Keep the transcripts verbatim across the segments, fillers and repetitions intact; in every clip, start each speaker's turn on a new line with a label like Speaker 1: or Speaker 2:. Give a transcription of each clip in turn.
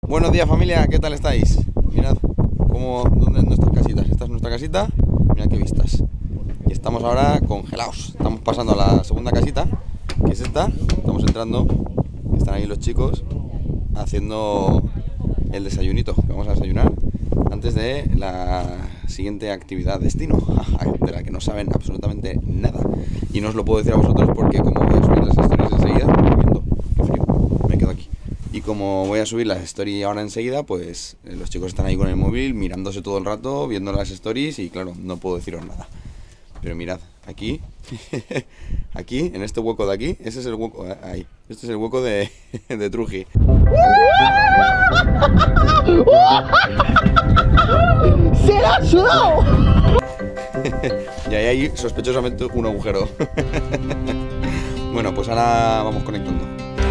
Speaker 1: Buenos días, familia, ¿qué tal estáis? Mirad cómo, dónde nuestras casitas. Esta es nuestra casita, mirad qué vistas. Y estamos ahora congelados. Estamos pasando a la segunda casita, que es esta. Estamos entrando, están ahí los chicos haciendo el desayunito, que vamos a desayunar antes de la siguiente actividad destino, de la que no saben absolutamente nada. Y no os lo puedo decir a vosotros porque como voy a subir las stories enseguida, viendo, qué frío, me quedo aquí. Y como voy a subir las stories ahora enseguida, pues eh, los chicos están ahí con el móvil, mirándose todo el rato, viendo las stories y claro, no puedo deciros nada. Pero mirad, aquí, aquí, en este hueco de aquí, ese es el hueco, eh, ahí, este es el hueco de, de Truji.
Speaker 2: ¡Se la ha sudado!
Speaker 1: Y ahí hay sospechosamente un agujero. Bueno, pues ahora vamos conectando.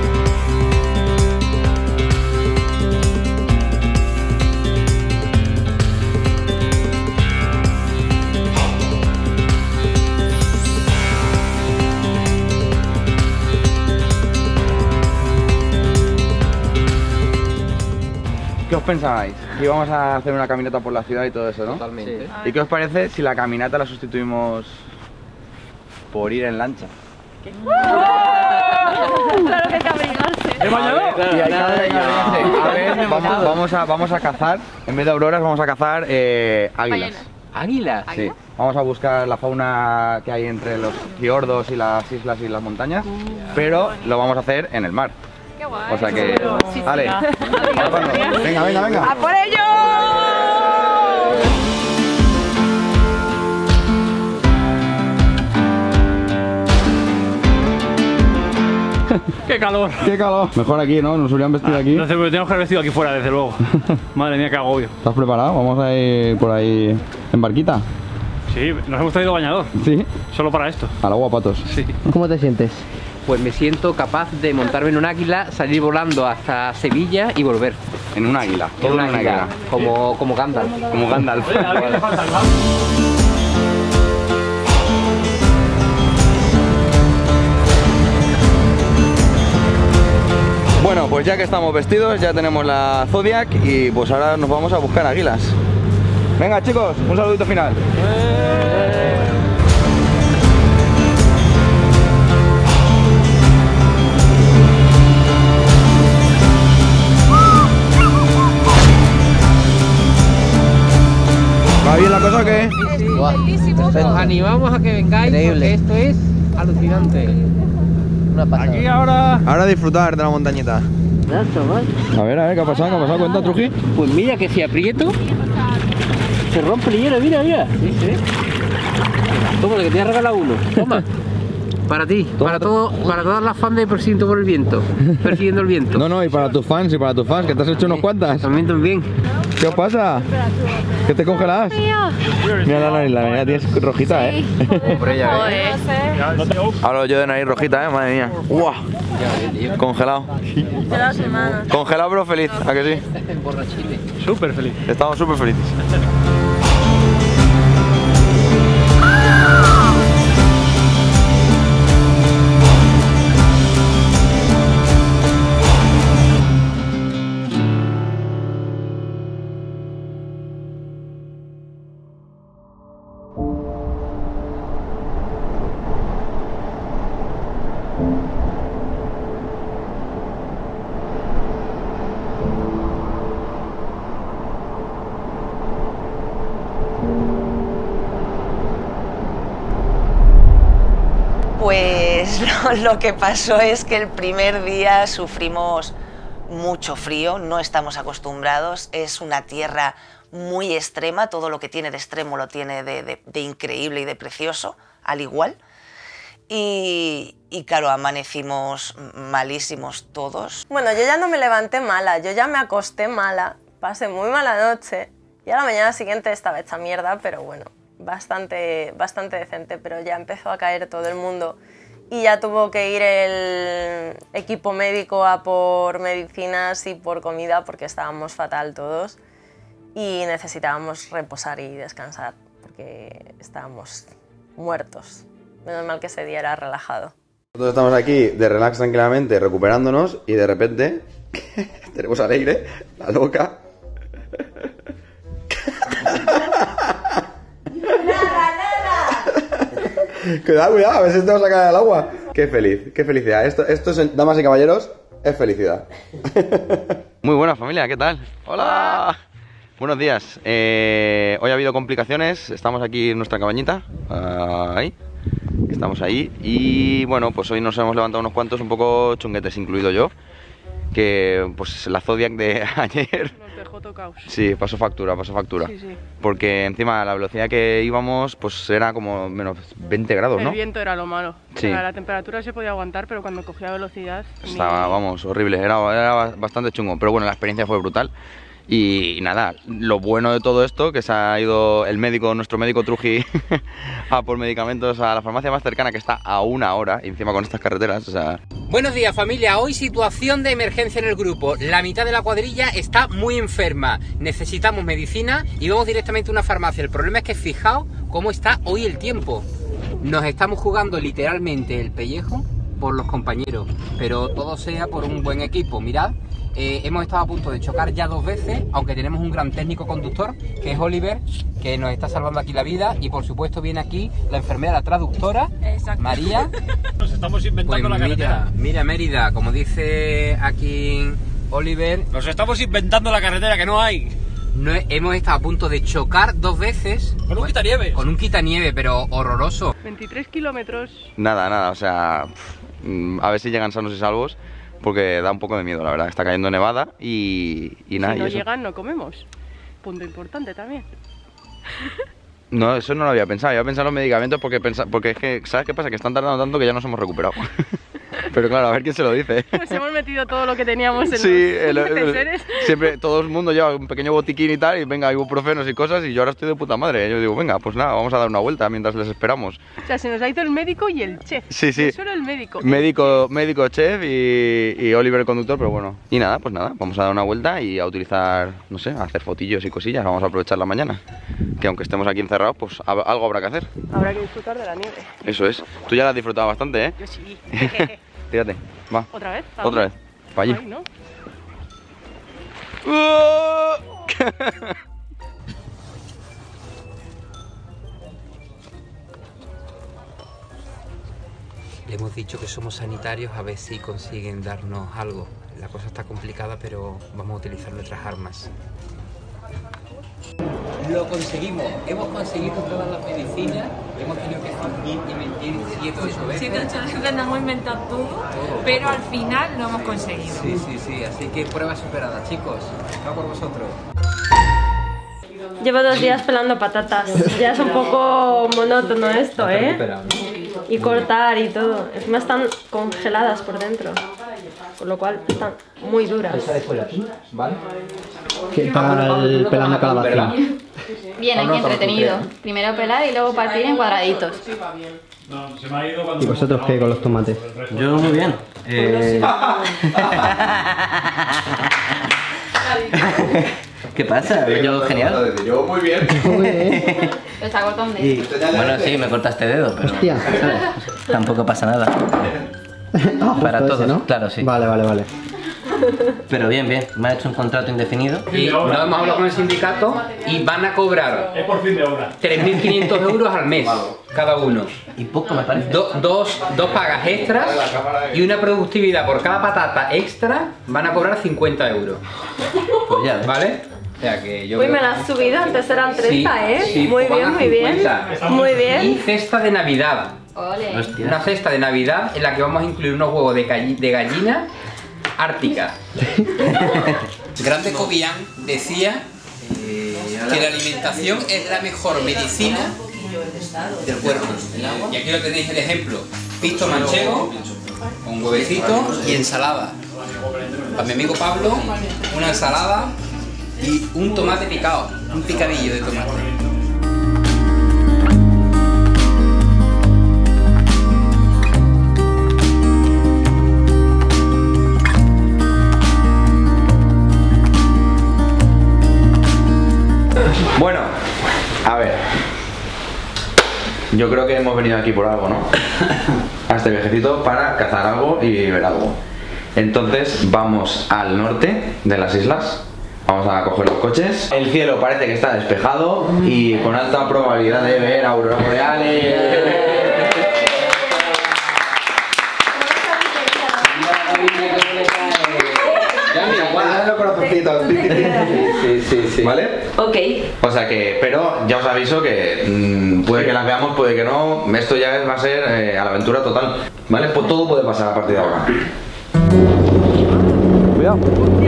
Speaker 1: ¿Qué os pensabais? Que íbamos a hacer una caminata por la ciudad y todo eso, ¿no?
Speaker 3: Totalmente.
Speaker 1: Sí. ¿Y qué os parece si la caminata la sustituimos por ir en lancha?
Speaker 4: ¿Qué? Claro que hay que abrigarse.
Speaker 1: ¿El bañador? Y hay que abrigarse. A ver, vamos, vamos, a, vamos a cazar, en vez de auroras vamos a cazar eh, águilas.
Speaker 3: ¿Águilas?
Speaker 1: Sí. Vamos a buscar la fauna que hay entre los fiordos y las islas y las montañas, pero lo vamos a hacer en el mar.
Speaker 4: Qué guay.
Speaker 1: O sea que,
Speaker 4: Sí,
Speaker 1: vale,
Speaker 4: sí,
Speaker 1: venga, venga, venga.
Speaker 4: ¡A por ello!
Speaker 5: ¡Qué calor!
Speaker 1: ¡Qué calor! Mejor aquí, ¿no? Nos hubieran vestido aquí.
Speaker 5: No sé, pero tenemos que haber vestido aquí fuera, desde luego. Madre mía, qué agobio.
Speaker 1: ¿Estás preparado? Vamos a ir por ahí en barquita.
Speaker 5: Sí, nos hemos traído bañador.
Speaker 1: Sí.
Speaker 5: Solo para esto.
Speaker 1: Al agua, patos.
Speaker 5: Sí.
Speaker 2: ¿Cómo te sientes?
Speaker 3: Pues me siento capaz de montarme en un águila, salir volando hasta Sevilla y volver.
Speaker 1: En un águila.
Speaker 3: En
Speaker 1: Todo
Speaker 3: un
Speaker 1: en una
Speaker 3: águila,
Speaker 1: águila.
Speaker 3: como, como Gandalf.
Speaker 1: Como Gandalf. Bueno, pues ya que estamos vestidos, ya tenemos la Zodiac y pues ahora nos vamos a buscar águilas. Venga, chicos, un saludito final. ¿Va bien la cosa o qué?
Speaker 3: Os animamos a que vengáis.
Speaker 2: Increíble.
Speaker 3: Porque esto es alucinante.
Speaker 2: Una pasada.
Speaker 5: Aquí ahora...
Speaker 1: Ahora disfrutar de la montañita.
Speaker 2: Ya, chaval.
Speaker 1: A ver, a ver, ¿qué ha pasado? ¿Qué ha pasado? ¿Cuenta, Truji?
Speaker 3: Pues mira que si aprieto, se rompe el hielo, mira, mira. Sí, sí. Toma, que te he regalado uno. Toma. Para ti,
Speaker 1: Toma,
Speaker 3: para,
Speaker 1: toma.
Speaker 3: todo, para todas las fans de Persiguiendo por el Viento. Persiguiendo el viento.
Speaker 1: No, no, y para tus fans, y para tus fans, que te has hecho unos cuantas.
Speaker 3: También, también.
Speaker 1: ¿Qué os pasa? ¿Qué te congelas? Mira la nariz, la nariz tienes rojita, ¿eh?
Speaker 3: Por ella,
Speaker 4: Joder.
Speaker 1: Hablo yo de nariz rojita, ¿eh? Madre mía. ¡Uah! Congelado.
Speaker 4: De las semanas.
Speaker 1: Congelado pero feliz, ¿a que sí?
Speaker 3: Borrachile.
Speaker 5: Súper feliz.
Speaker 1: Estamos súper felices.
Speaker 6: Pues lo, lo que pasó es que el primer día sufrimos mucho frío, no estamos acostumbrados, es una tierra muy extrema, todo lo que tiene de extremo lo tiene de, de, de increíble y de precioso, al igual. Y, y claro, amanecimos malísimos todos.
Speaker 7: Bueno, yo ya no me levanté mala, yo ya me acosté mala, pasé muy mala noche y a la mañana siguiente estaba hecha mierda, pero bueno, bastante, bastante decente, pero ya empezó a caer todo el mundo y ya tuvo que ir el equipo médico a por medicinas y por comida porque estábamos fatal todos y necesitábamos reposar y descansar porque estábamos muertos. Menos mal que ese día era relajado.
Speaker 1: Nosotros estamos aquí de relax tranquilamente, recuperándonos y de repente Tenemos a Leire, la loca. Cuidado, cuidado, a ver si te vas a caer al agua. Qué feliz, qué felicidad. Esto, esto es, damas y caballeros, es felicidad. Muy buena familia, ¿qué tal? Hola. Buenos días. Eh, hoy ha habido complicaciones. Estamos aquí en nuestra cabañita. Uh, ahí. Estamos ahí. Y bueno, pues hoy nos hemos levantado unos cuantos un poco chunguetes, incluido yo. Que pues la Zodiac de ayer
Speaker 4: nos dejó tocaos.
Speaker 1: Sí, pasó factura, pasó factura.
Speaker 4: Sí, sí.
Speaker 1: Porque encima la velocidad que íbamos pues era como menos veinte grados, ¿no?
Speaker 4: El viento era lo malo.
Speaker 1: Sí.
Speaker 4: O sea, la temperatura se podía aguantar, pero cuando cogía velocidad...
Speaker 1: Estaba,
Speaker 4: ni...
Speaker 1: vamos, horrible, era, era bastante chungo. Pero bueno, la experiencia fue brutal. Y, y nada, lo bueno de todo esto, que se ha ido el médico, nuestro médico Truji, a por medicamentos a la farmacia más cercana, que está a una hora, y encima con estas carreteras, o sea...
Speaker 3: Buenos días, familia. Hoy situación de emergencia en el grupo. La mitad de la cuadrilla está muy enferma. Necesitamos medicina y vamos directamente a una farmacia. El problema es que fijaos cómo está hoy el tiempo. Nos estamos jugando literalmente el pellejo por los compañeros, pero todo sea por un buen equipo. Mirad, eh, hemos estado a punto de chocar ya dos veces, aunque tenemos un gran técnico conductor, que es Oliver, que nos está salvando aquí la vida, y por supuesto viene aquí la enfermera, la traductora,
Speaker 4: Exacto.
Speaker 3: María.
Speaker 5: Nos estamos inventando
Speaker 3: Pues
Speaker 5: la
Speaker 3: mira,
Speaker 5: carretera.
Speaker 3: mira Mérida, como dice aquí Oliver,
Speaker 5: Nos estamos inventando la carretera que no hay.
Speaker 3: no, hemos estado a punto de chocar dos veces.
Speaker 5: Con un quitanieves.
Speaker 3: Con un quitanieve, pero horroroso.
Speaker 4: veintitrés kilómetros.
Speaker 1: Nada, nada, o sea... pff, a ver si llegan sanos y salvos, porque da un poco de miedo, la verdad. Está cayendo nevada y, y nada.
Speaker 4: Si
Speaker 1: y
Speaker 4: no
Speaker 1: eso.
Speaker 4: llegan, no comemos. Punto importante también.
Speaker 1: No, eso no lo había pensado. Yo había pensado en los medicamentos porque, pensa... porque es que, ¿sabes qué pasa? Que están tardando tanto que ya nos hemos recuperado. Pero claro, a ver quién se lo dice.
Speaker 4: Pues hemos metido todo lo que teníamos en
Speaker 1: Sí, el-
Speaker 4: los
Speaker 1: el-
Speaker 4: neceseres.
Speaker 1: siempre todo el mundo lleva un pequeño botiquín y tal, y venga, ibuprofenos y cosas, y yo ahora estoy de puta madre. Yo digo, venga, pues nada, vamos a dar una vuelta mientras les esperamos.
Speaker 4: O sea, se nos ha ido el médico y el chef.
Speaker 1: Sí, sí.
Speaker 4: No solo el médico.
Speaker 1: Médico, médico, chef y, y Oliver el conductor, pero bueno. Y nada, pues nada, vamos a dar una vuelta y a utilizar, no sé, a hacer fotillos y cosillas. Vamos a aprovechar la mañana. Que aunque estemos aquí encerrados, pues a- algo habrá que hacer.
Speaker 4: Habrá que disfrutar de la nieve.
Speaker 1: Eso es. Tú ya la has disfrutado bastante, ¿eh?
Speaker 4: Yo sí.
Speaker 1: Tírate, va.
Speaker 4: ¿Otra vez? ¿A
Speaker 1: Otra
Speaker 4: dónde?
Speaker 1: vez. Para allí.
Speaker 4: Ahí, ¿no?
Speaker 3: Le hemos dicho que somos sanitarios, a ver si consiguen darnos algo. La cosa está complicada, pero vamos a utilizar nuestras armas. Lo conseguimos. Hemos conseguido todas las medicinas. Hemos tenido que fingir y mentir siete o ocho veces.
Speaker 4: Siete, ocho veces nos hemos inventado todo, pero al final lo hemos conseguido.
Speaker 3: Sí, sí, sí. Así que prueba superada, chicos. Va por vosotros.
Speaker 7: Llevo dos días pelando patatas. Ya es un poco monótono esto, ¿eh? Y cortar y todo. Encima están congeladas por dentro. Con lo cual están muy duras.
Speaker 3: ¿Vale?
Speaker 2: ¿Qué tal pelando calabaza?
Speaker 8: Bien, aquí entretenido. Primero pelar y luego partir en cuadraditos.
Speaker 5: No, se me ha ido cuando...
Speaker 2: ¿Y vosotros qué con los tomates?
Speaker 9: Yo muy bien. Eh... ¿Qué pasa? Yo genial.
Speaker 1: Yo muy bien.
Speaker 8: Pero se ha cortado un dedo.
Speaker 9: Y, bueno, sí, me cortaste dedo, pero
Speaker 2: Hostia.
Speaker 9: tampoco pasa nada.
Speaker 2: Ah,
Speaker 9: Para
Speaker 2: justo
Speaker 9: todos,
Speaker 2: ese, ¿no?
Speaker 9: claro, sí.
Speaker 2: Vale, vale, vale.
Speaker 9: Pero bien, bien. Me ha hecho un contrato indefinido.
Speaker 3: Y nos hemos hablado con el sindicato y van a cobrar
Speaker 5: Es por fin de obra.
Speaker 3: tres mil quinientos euros al mes cada uno.
Speaker 9: Y poco me parece.
Speaker 3: Do- dos, dos pagas extras y una productividad por cada patata extra van a cobrar cincuenta euros.
Speaker 9: Pues ya ves.
Speaker 3: ¿Vale? O sea que yo
Speaker 7: Uy,
Speaker 3: creo
Speaker 7: me
Speaker 3: que-
Speaker 7: la has subido, antes eran treinta,
Speaker 3: Sí,
Speaker 7: ¿eh?
Speaker 3: sí,
Speaker 7: Muy
Speaker 3: pues
Speaker 7: bien,
Speaker 3: van a
Speaker 7: muy bien.
Speaker 3: cincuenta.
Speaker 7: Muy
Speaker 3: Y
Speaker 7: bien.
Speaker 3: cesta de Navidad.
Speaker 8: Ole.
Speaker 9: Hostia.
Speaker 3: Una cesta de Navidad en la que vamos a incluir unos huevos de, galli- de gallina ártica. Grande Cobian decía que la alimentación es la mejor medicina del cuerpo. Y aquí lo tenéis el ejemplo. Pisto manchego, con huevecito y ensalada. Para mi amigo Pablo, una ensalada y un tomate picado, un picadillo de tomate.
Speaker 1: Bueno, a ver. Yo creo que hemos venido aquí por algo, ¿no? A este viajecito para cazar algo y ver algo. Entonces vamos al norte de las islas. Vamos a coger los coches. El cielo parece que está despejado y con alta probabilidad de ver auroras boreales. Sí, sí, sí. ¿Vale?
Speaker 10: Ok.
Speaker 1: O sea que, pero ya os aviso que mmm, puede que las veamos, puede que no. Esto ya va a ser eh, a la aventura total. ¿Vale? Pues todo puede pasar a partir de ahora. Cuidado.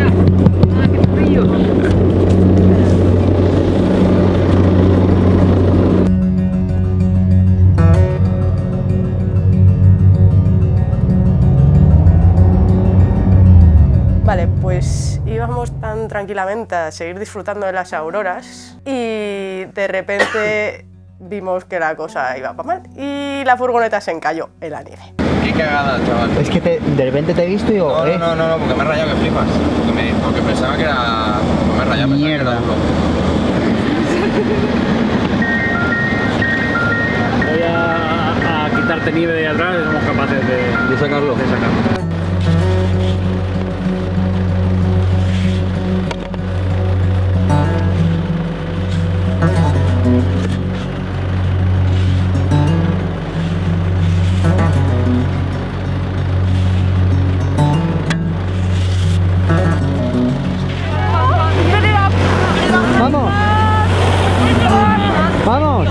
Speaker 11: Vale, pues íbamos tan tranquilamente a seguir disfrutando de las auroras y de repente vimos que la cosa iba para mal y la furgoneta se encalló en la nieve.
Speaker 1: Qué cagada, chaval.
Speaker 2: Es que te, de repente te he visto y digo,
Speaker 1: no,
Speaker 2: eh.
Speaker 1: No, no, no, porque me he rayado que flipas. Porque, me, porque pensaba que era... Me he rayado,
Speaker 2: mierda.
Speaker 1: Pensaba que
Speaker 5: Voy a, a quitarte nieve de atrás y somos capaces de,
Speaker 1: de sacarlo.
Speaker 5: De sacarlo.
Speaker 2: ¡Vamos! ¡Vamos!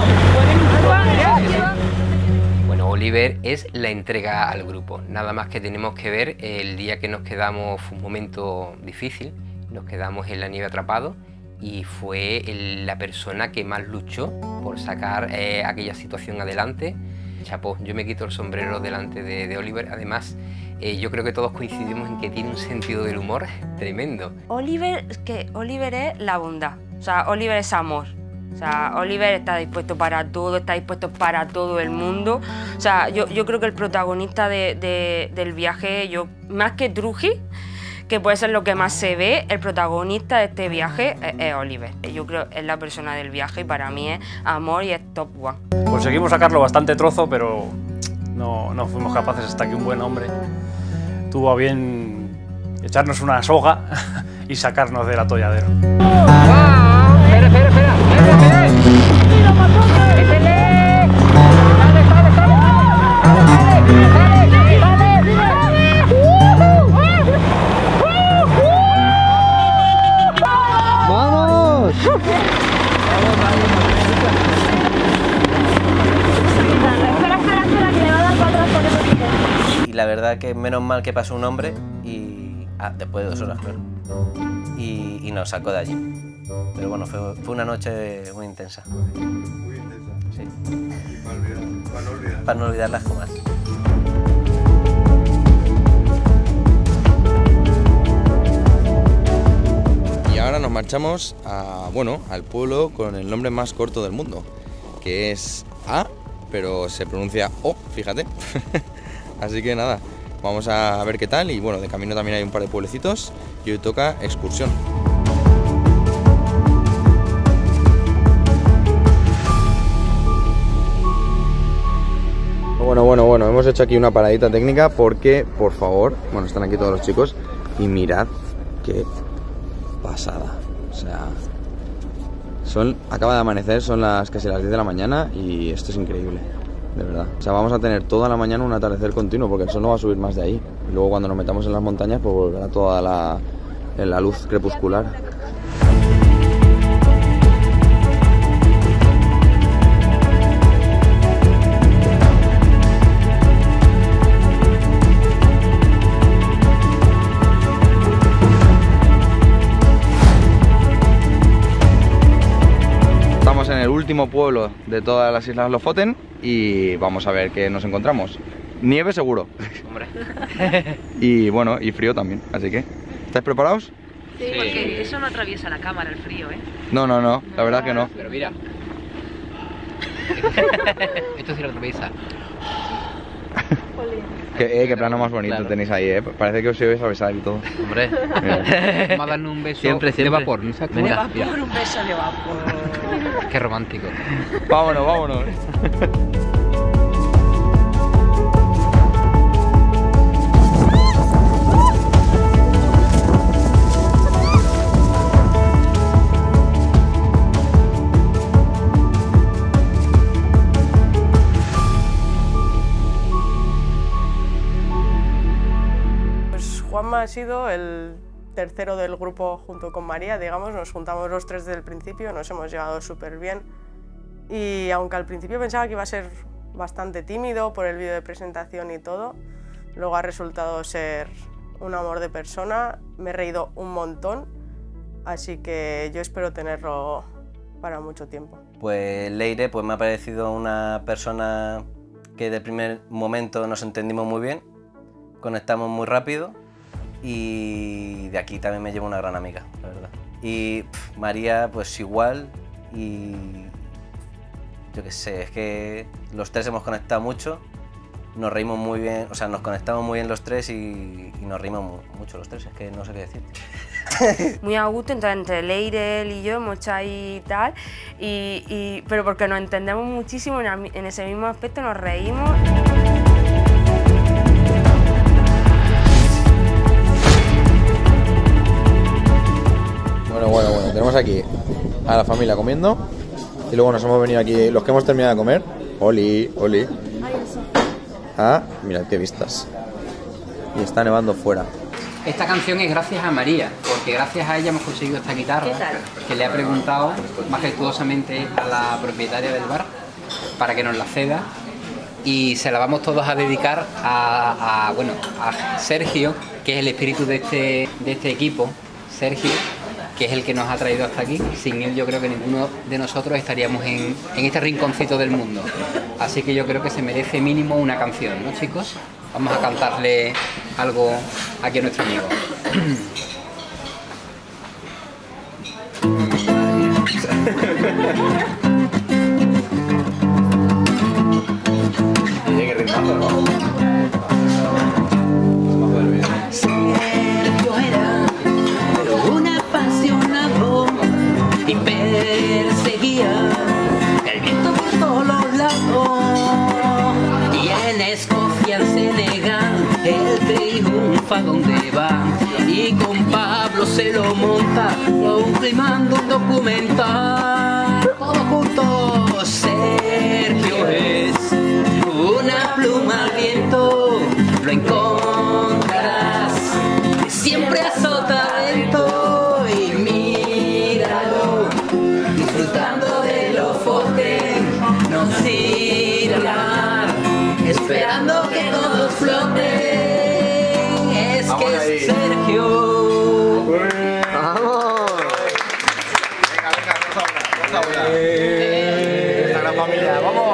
Speaker 3: Bueno, Oliver es la entrega al grupo. Nada más que tenemos que ver el día que nos quedamos, fue un momento difícil, nos quedamos en la nieve atrapados y fue el, la persona que más luchó por sacar eh, aquella situación adelante. Chapó, yo me quito el sombrero delante de, de Oliver. Además, eh, yo creo que todos coincidimos en que tiene un sentido del humor tremendo.
Speaker 10: Oliver, es que Oliver es la bondad, o sea, Oliver es amor. O sea, Oliver está dispuesto para todo, está dispuesto para todo el mundo. O sea, yo, yo creo que el protagonista de, de, del viaje, yo más que Truji, que puede ser lo que más se ve, el protagonista de este viaje es, es Oliver. Yo creo que es la persona del viaje y para mí es amor y es top one.
Speaker 5: Conseguimos sacarlo bastante trozo, pero no, no fuimos capaces hasta que un buen hombre tuvo a bien echarnos una soga y sacarnos del atolladero.
Speaker 3: ¡Espera, espera, espera! ¡Espera, espera!
Speaker 2: ¡Vamos!
Speaker 9: Y la verdad que menos mal que pasó un hombre y... Ah, después de dos horas, claro. Y, y nos sacó de allí. Pero bueno, fue, fue una noche muy intensa.
Speaker 1: Muy intensa.
Speaker 9: Sí.
Speaker 1: Para, olvidar, para no olvidar.
Speaker 9: Para no olvidarlas jamás.
Speaker 1: Y ahora nos marchamos a, bueno, al pueblo con el nombre más corto del mundo, que es A, pero se pronuncia O, fíjate. Así que nada, vamos a ver qué tal y bueno, de camino también hay un par de pueblecitos y hoy toca excursión. Bueno, bueno, bueno, hemos hecho aquí una paradita técnica porque, por favor, bueno, están aquí todos los chicos y mirad qué pasada. O sea, son, acaba de amanecer, son las casi las diez de la mañana y esto es increíble, de verdad. O sea, vamos a tener toda la mañana un atardecer continuo porque el sol no va a subir más de ahí. Y luego cuando nos metamos en las montañas, pues volverá toda la, la luz crepuscular. En el último pueblo de todas las Islas Lofoten y vamos a ver qué nos encontramos. Nieve seguro.
Speaker 3: Hombre.
Speaker 1: Y bueno, y frío también, así que ¿estáis preparados?
Speaker 10: Sí, porque eso no atraviesa la cámara, el frío, ¿eh?
Speaker 1: No, no, no, la verdad que no.
Speaker 3: Pero mira. Esto sí lo atraviesa.
Speaker 1: Qué, eh, qué plano más bonito claro. Tenéis ahí, eh. Parece que os ibais a besar y todo.
Speaker 3: Hombre. Vamos a darnos un beso
Speaker 9: siempre, siempre.
Speaker 3: de vapor, ¿no sabes cómo?
Speaker 10: De vapor, un beso de vapor.
Speaker 3: Qué romántico.
Speaker 1: Vámonos, vámonos.
Speaker 11: problema ha sido el tercero del grupo junto con María, digamos, nos juntamos los tres desde el principio, nos hemos llevado súper bien y aunque al principio pensaba que iba a ser bastante tímido por el vídeo de presentación y todo, luego ha resultado ser un amor de persona, me he reído un montón, así que yo espero tenerlo para mucho tiempo.
Speaker 9: Pues Leire pues me ha parecido una persona que de primer momento nos entendimos muy bien, conectamos muy rápido y de aquí también me llevo una gran amiga, la verdad. Y pff, María pues igual y yo qué sé, es que los tres hemos conectado mucho, nos reímos muy bien, o sea, nos conectamos muy bien los tres y, y nos reímos mu mucho los tres, es que no sé qué decir.
Speaker 10: Muy a gusto, entonces entre Leire, él y yo hemos hecho ahí y tal, y, y, pero porque nos entendemos muchísimo, en, en ese mismo aspecto nos reímos.
Speaker 1: Bueno, bueno, bueno, tenemos aquí a la familia comiendo y luego nos hemos venido aquí, los que hemos terminado de comer. Oli, Oli. Ah, mirad qué vistas. Y está nevando fuera.
Speaker 3: Esta canción es gracias a María, porque gracias a ella hemos conseguido esta guitarra, que le ha preguntado majestuosamente a la propietaria del bar para que nos la ceda, y se la vamos todos a dedicar a, a, bueno, a Sergio, que es el espíritu de este, de este equipo. Sergio, que es el que nos ha traído hasta aquí. Sin él yo creo que ninguno de nosotros estaríamos en, en este rinconcito del mundo. Así que yo creo que se merece mínimo una canción, ¿no, chicos? Vamos a cantarle algo aquí a nuestro amigo.
Speaker 1: Tiene que ritmarlo, ¿no?
Speaker 12: Sergio era un apasionado y perseguía el viento por todos lados. Y en Escocia, en Senegal, él triunfa donde va. Y con Pablo se lo monta, filmando un documental. Todos juntos, Sergio es una pluma al viento, lo encontrarás siempre a sotavento. Y míralo, disfrutando de los foques, nos irá esperando que todos floten. Es que es Sergio.
Speaker 1: ¡Vamos! Venga, venga, rosa una, rosa una. Está la familia, vamos.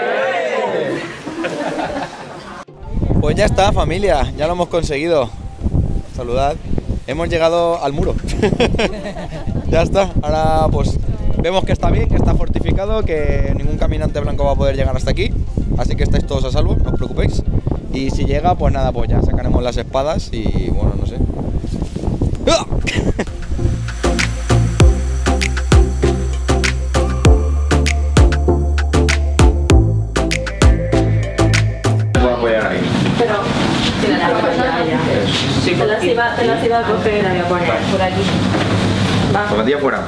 Speaker 1: Pues ya está, familia, ya lo hemos conseguido. Saludad. Hemos llegado al muro. Ya está, ahora pues vemos que está bien, que está fortificado, que ningún caminante blanco va a poder llegar hasta aquí. Así que estáis todos a salvo, no os preocupéis. Y si llega, pues nada, pues ya sacaremos las espadas y bueno, no sé. ¡Ah! Voy a apoyar ahí.
Speaker 7: Pero te las iba, te las iba, te las iba a coger a poner por aquí. Va.
Speaker 1: Con la tía fuera.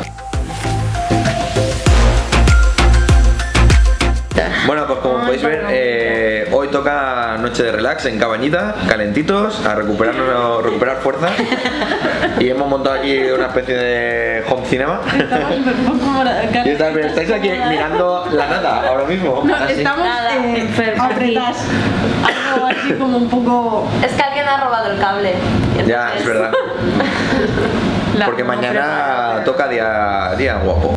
Speaker 1: Bueno, pues como podéis ver, eh, hoy toca noche de relax en Cabañita, calentitos, a recuperarnos, recuperar fuerzas. Y hemos montado aquí una especie de home cinema. Y estáis, estáis aquí mirando la nada ahora mismo.
Speaker 7: No,
Speaker 1: así.
Speaker 7: estamos eh, apretadas. Algo así como un poco... Es que alguien ha robado el cable. Entonces...
Speaker 1: Ya, es verdad. Porque mañana toca día, día guapo.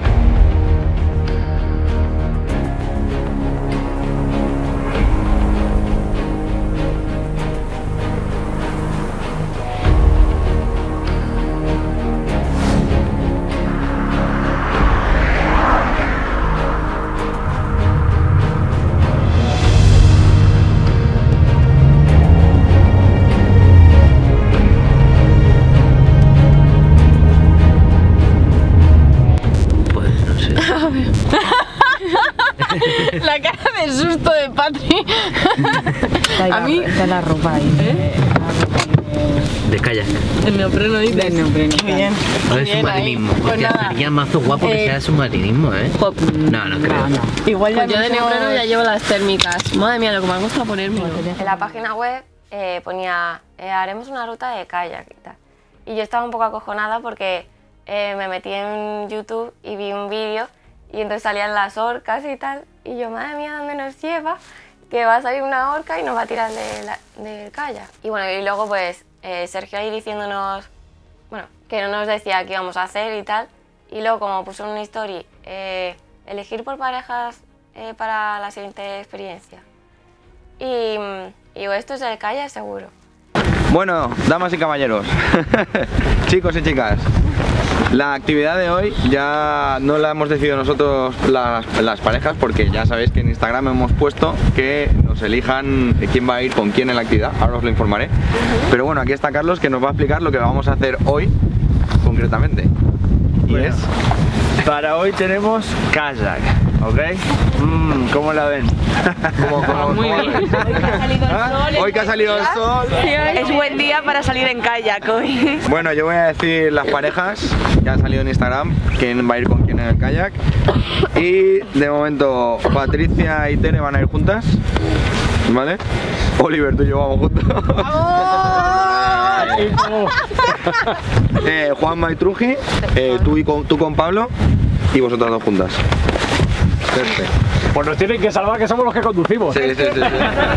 Speaker 7: La cara de susto de Patri.
Speaker 10: A mí está la ropa ahí.
Speaker 7: ¿Eh?
Speaker 9: De kayak.
Speaker 7: El neopreno dice.
Speaker 10: Del neopreno.
Speaker 7: Qué bien.
Speaker 9: O de submarinismo.
Speaker 7: Pues
Speaker 9: Hostia,
Speaker 7: nada.
Speaker 9: sería mazo guapo que
Speaker 7: Eh,
Speaker 9: sea submarinismo, ¿eh? No, no creo.
Speaker 10: No, no.
Speaker 7: Igual ya pues yo de neopreno ya llevo las térmicas. Madre mía, lo que me ha costado ponerme.
Speaker 13: En la página web
Speaker 7: eh, ponía, eh, haremos una ruta de kayak y tal. Y yo estaba un poco acojonada porque eh, me metí en YouTube y vi un vídeo y entonces salían las orcas y tal. Y yo, madre mía, ¿dónde nos lleva? Que va a salir una orca y nos va a tirar de la, del kayak. Y bueno, y luego pues eh, Sergio ahí diciéndonos, bueno, que no nos decía qué íbamos a hacer y tal. Y luego como puso en una story, eh, elegir por parejas eh, para la siguiente experiencia. Y, y digo, esto es el kayak seguro.
Speaker 1: Bueno, damas y caballeros, chicos y chicas, la actividad de hoy ya no la hemos decidido nosotros las, las parejas, porque ya sabéis que en Instagram hemos puesto que nos elijan quién va a ir con quién en la actividad, ahora os lo informaré. Pero bueno, aquí está Carlos, que nos va a explicar lo que vamos a hacer hoy concretamente. Y
Speaker 13: Bueno,
Speaker 1: es...
Speaker 13: para hoy tenemos kayak, ¿ok? Mm, ¿Cómo la ven?
Speaker 1: ¿Cómo, cómo,
Speaker 13: Muy
Speaker 1: cómo?
Speaker 13: bien.
Speaker 1: Hoy que ha salido el sol.
Speaker 6: Es buen día para salir en kayak hoy.
Speaker 1: Bueno, yo voy a decir las parejas, ya han salido en Instagram, quién va a ir con quién en el kayak. Y de momento Patricia y Tere van a ir juntas, ¿vale? Oliver, tú y yo vamos juntos. eh, Juanma y Truji, eh, tú, y con, tú con Pablo y vosotras dos juntas. Perfecto.
Speaker 5: Pues nos tienen que salvar, que somos los que conducimos.
Speaker 1: Sí, sí, sí, sí.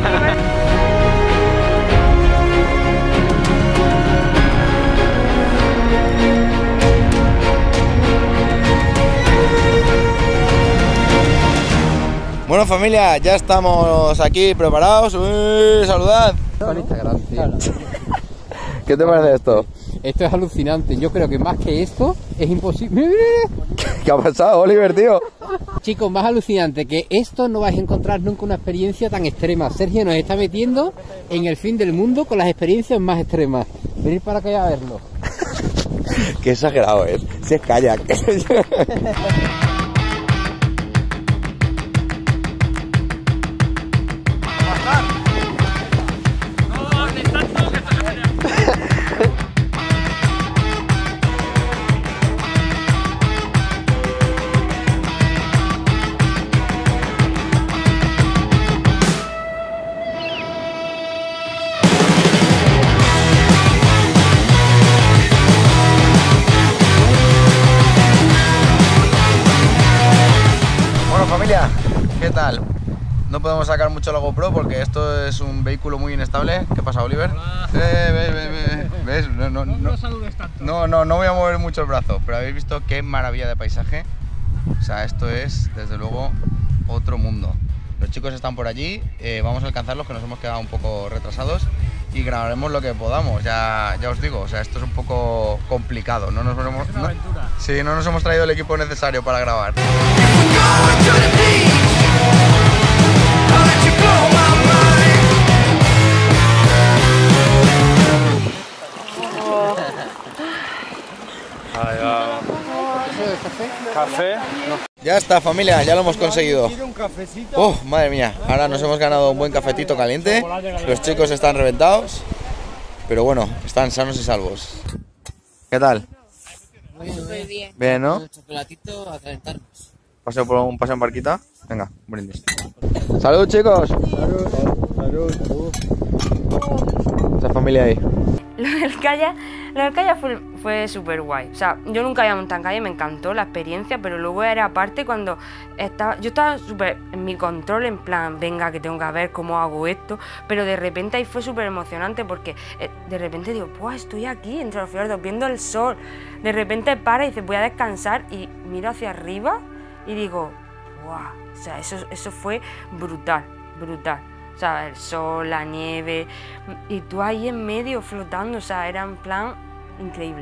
Speaker 1: Bueno, familia, ya estamos aquí preparados. Uy, saludad.
Speaker 3: Con Instagram, tío.
Speaker 1: ¿Qué te parece esto?
Speaker 3: Esto es alucinante. Yo creo que más que esto es imposible.
Speaker 1: ¿Qué ha pasado, Oliver, tío?
Speaker 3: Chicos, más alucinante que esto no vais a encontrar nunca una experiencia tan extrema. Sergio nos está metiendo en el fin del mundo con las experiencias más extremas. Venid para acá a verlo.
Speaker 1: Qué exagerado es. Si es kayak. Familia, ¿qué tal? No podemos sacar mucho la GoPro porque esto es un vehículo muy inestable. ¿Qué pasa, Oliver? Eh, ve, ve, ve, ¿ves? No, no, no, no, no, no voy a mover mucho el brazo, pero habéis visto qué maravilla de paisaje. O sea, esto es, desde luego, otro mundo. Los chicos están por allí, eh, vamos a alcanzarlos, que nos hemos quedado un poco retrasados, y grabaremos lo que podamos, ya, ya os digo. O sea, esto es un poco complicado. No nos hemos,
Speaker 5: Es una
Speaker 1: no,
Speaker 5: aventura.
Speaker 1: sí, no nos hemos traído el equipo necesario para grabar.
Speaker 5: Ahí va. ¿Café?
Speaker 1: Ya está, familia, ya lo hemos conseguido. Oh, madre mía, ahora nos hemos ganado un buen cafetito caliente. Los chicos están reventados, pero bueno, están sanos y salvos. ¿Qué tal?
Speaker 14: Muy bien.
Speaker 1: Bien, ¿no?
Speaker 14: Chocolatito a calentarnos.
Speaker 1: ¿Paseo por un paseo en barquita? Venga, un brindis. ¡Salud, chicos! ¡Salud! ¡Salud! ¡Salud! Esa familia ahí.
Speaker 10: Lo del kayak, lo del kayak fue, fue súper guay. O sea, yo nunca había montado en kayak, me encantó la experiencia, pero luego era aparte cuando estaba, yo estaba súper en mi control, en plan, venga, que tengo que ver cómo hago esto, pero de repente ahí fue súper emocionante porque eh, de repente digo, pues estoy aquí entre los fiordos viendo el sol. De repente para y dice, voy a descansar y miro hacia arriba y digo, wow, o sea, eso, eso fue brutal, brutal. O sea, el sol, la nieve, y tú ahí en medio flotando, o sea, era en plan increíble.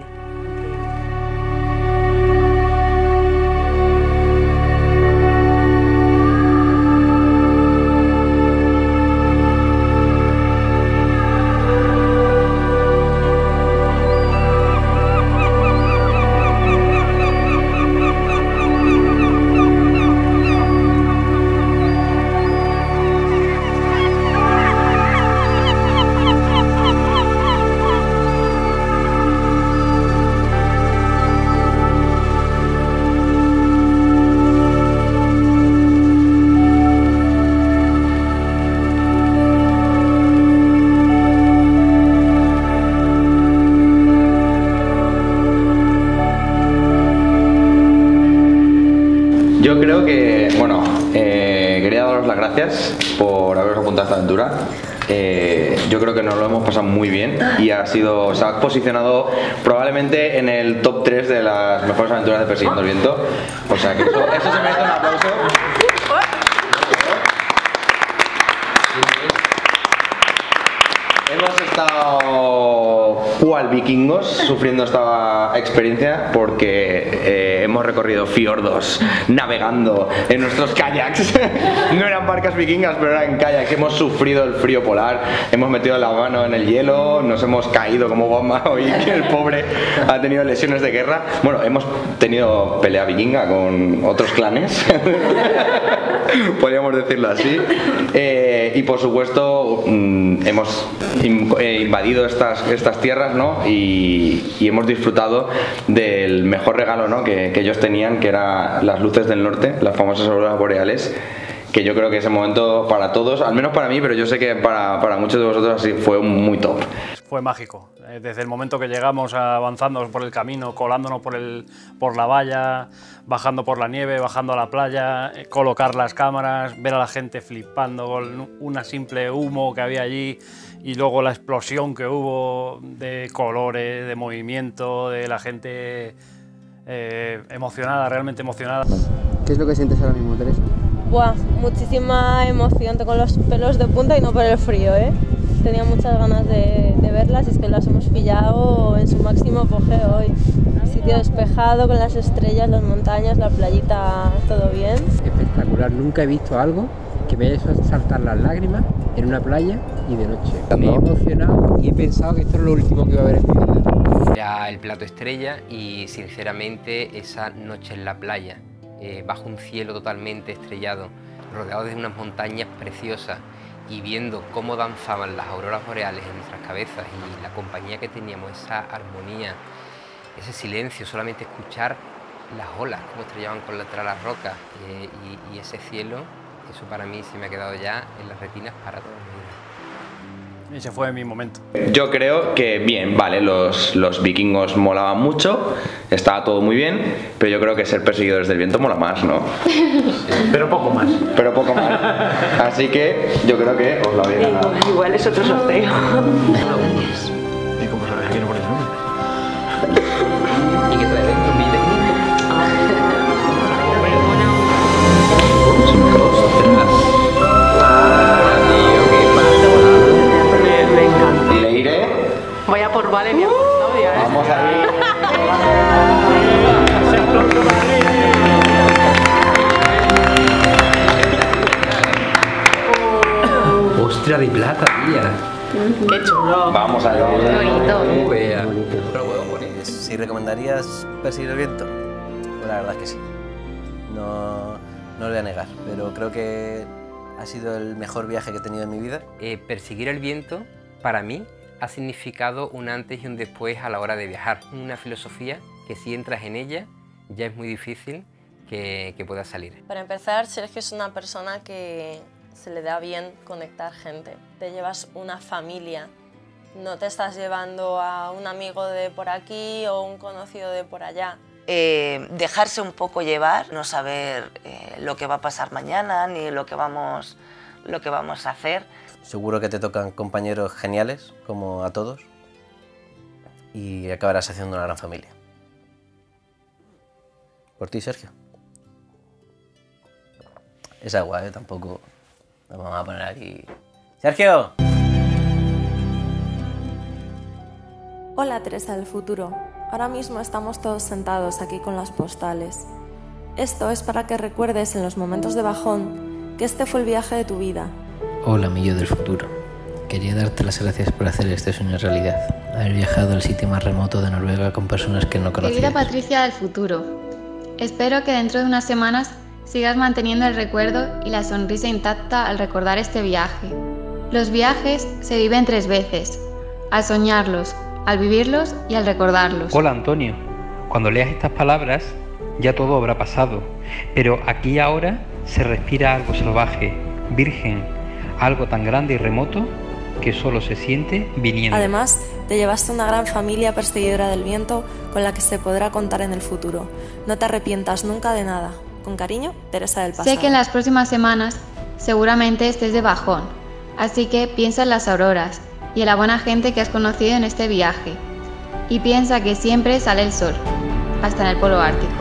Speaker 15: daros las gracias por haberos apuntado a esta aventura. Eh, yo creo que nos lo hemos pasado muy bien y ha sido, se ha posicionado probablemente en el top tres de las mejores aventuras de Persiguiendo el Viento. O sea que eso, eso se merece un aplauso. Hemos estado cual vikingos sufriendo esta experiencia porque eh, hemos recorrido fiordos navegando en nuestros kayaks. No eran barcas vikingas, pero eran kayaks. Hemos sufrido el frío polar, hemos metido la mano en el hielo, nos hemos caído como bomba hoy, que el pobre ha tenido lesiones de guerra. Bueno, hemos tenido pelea vikinga con otros clanes, podríamos decirlo así. Eh, y por supuesto mmm, hemos invadido estas, estas tierras, ¿no? y, y hemos disfrutado del mejor regalo, ¿no? que, que ellos tenían, que eran las luces del norte, las famosas auroras boreales, que yo creo que ese momento para todos, al menos para mí, pero yo sé que para, para muchos de vosotros así fue muy top.
Speaker 5: Fue mágico, desde el momento que llegamos avanzando por el camino, colándonos por, el, por la valla, bajando por la nieve, bajando a la playa, colocar las cámaras, ver a la gente flipando con una simple humo que había allí y luego la explosión que hubo de colores, de movimiento, de la gente eh, emocionada, realmente emocionada.
Speaker 2: ¿Qué es lo que sientes ahora mismo, Teresa?
Speaker 7: Buah, muchísima emoción, tengo los pelos de punta y no por el frío, ¿eh? Tenía muchas ganas de, de verlas y es que las hemos pillado en su máximo apogeo hoy. Sitio despejado, con las estrellas, las montañas, la playita, todo bien.
Speaker 16: Espectacular, nunca he visto algo que me haya hecho saltar las lágrimas en una playa y de noche. Me he emocionado y he pensado que esto es lo último que iba a ver en mi vida.
Speaker 3: Era el plato estrella y sinceramente esa noche en la playa, eh, bajo un cielo totalmente estrellado, rodeado de unas montañas preciosas y viendo cómo danzaban las auroras boreales en nuestras cabezas y la compañía que teníamos, esa armonía, ese silencio, solamente escuchar las olas, cómo estrellaban contra las rocas eh, y, y ese cielo, eso para mí se me ha quedado ya en las retinas para toda mi vida.
Speaker 5: Ese fue mi momento.
Speaker 15: Yo creo que bien, vale, los, los vikingos molaban mucho, estaba todo muy bien, pero yo creo que ser perseguidores del viento mola más, ¿no?
Speaker 5: Pero poco más.
Speaker 15: Pero poco más. Así que yo creo que os lo habéis ganado.
Speaker 6: Igual, igual es otro sorteo.
Speaker 5: ¿Y cómo sabes que no pones nombre?
Speaker 3: ¿Y qué trae dentro? ¿Mi
Speaker 11: Voy a por Vale, mi amor, Claudia, ¿eh?
Speaker 15: Vamos ahí.
Speaker 3: ¡Ostras, de plata, tía!
Speaker 11: ¡Qué chulo!
Speaker 15: Vamos a ver.
Speaker 9: ¿Si recomendarías Perseguir el Viento? Pues la verdad es que sí. No, no lo voy a negar, pero creo que ha sido el mejor viaje que he tenido en mi vida.
Speaker 3: Eh, Perseguir el Viento, para mí, ha significado un antes y un después a la hora de viajar. Una filosofía que si entras en ella ya es muy difícil que, que puedas salir.
Speaker 7: Para empezar, Sergio es una persona que se le da bien conectar gente. Te llevas una familia, no te estás llevando a un amigo de por aquí o un conocido de por allá.
Speaker 6: Eh, dejarse un poco llevar, no saber eh, lo que va a pasar mañana ni lo que vamos, lo que vamos a hacer.
Speaker 9: Seguro que te tocan compañeros geniales, como a todos, y acabarás haciendo una gran familia. ¿Por ti, Sergio? Es agua, ¿eh? Tampoco nos vamos a poner aquí... ¡Sergio!
Speaker 7: Hola, Teresa del futuro. Ahora mismo estamos todos sentados aquí con las postales. Esto es para que recuerdes en los momentos de bajón que este fue el viaje de tu vida.
Speaker 16: Hola, mi yo del futuro. Quería darte las gracias por hacer este sueño realidad. Haber viajado al sitio más remoto de Noruega con personas que no conocías.
Speaker 8: Querida Patricia del futuro, espero que dentro de unas semanas sigas manteniendo el recuerdo y la sonrisa intacta al recordar este viaje. Los viajes se viven tres veces: al soñarlos, al vivirlos y al recordarlos.
Speaker 17: Hola, Antonio. Cuando leas estas palabras ya todo habrá pasado, pero aquí y ahora se respira algo salvaje, virgen, algo tan grande y remoto que solo se siente viniendo.
Speaker 7: Además, te llevaste una gran familia perseguidora del viento con la que se podrá contar en el futuro. No te arrepientas nunca de nada. Con cariño, Teresa del pasado.
Speaker 8: Sé que en las próximas semanas seguramente estés de bajón, así que piensa en las auroras y en la buena gente que has conocido en este viaje. Y piensa que siempre sale el sol, hasta en el polo ártico.